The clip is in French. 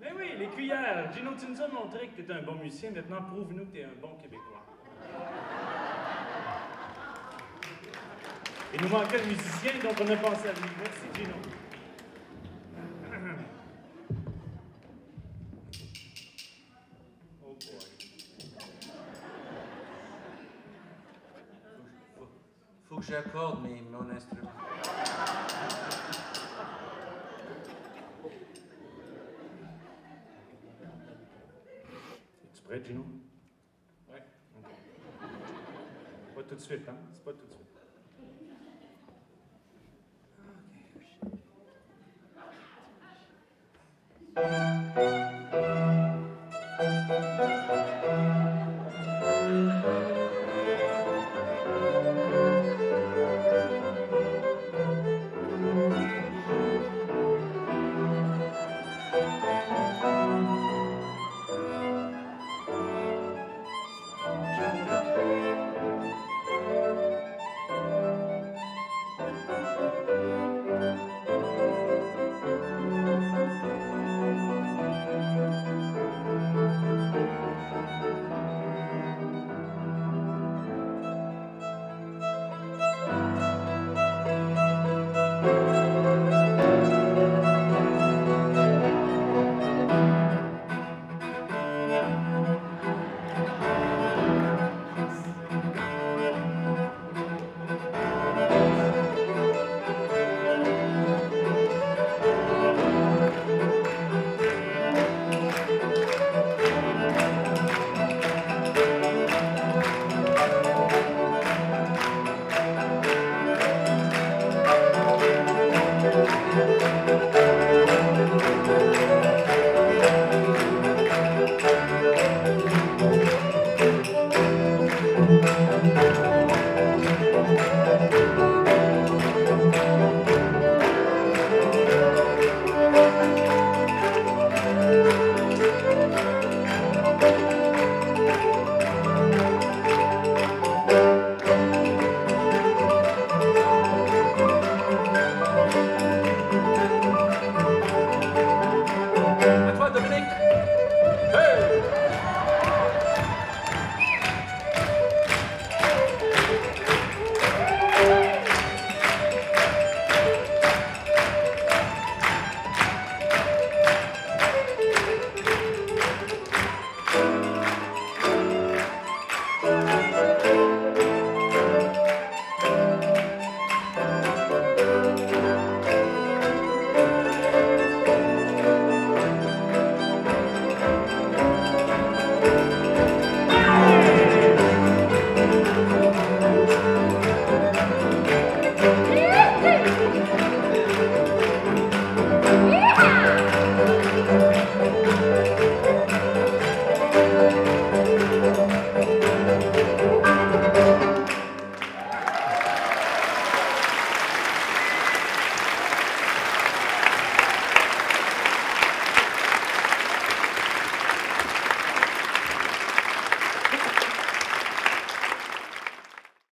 Mais oui, les cuillères. Gino, tu nous as montré que tu es un bon musicien. Maintenant, prouve-nous que tu es un bon Québécois. Il nous manquait le musicien, donc on a pensé à lui. Merci, Gino. Oh boy. Faut que j'accorde mon instrument. Es-tu prêt, Gino? Ouais. OK. Pas tout de suite, hein? C'est pas tout de suite. OK.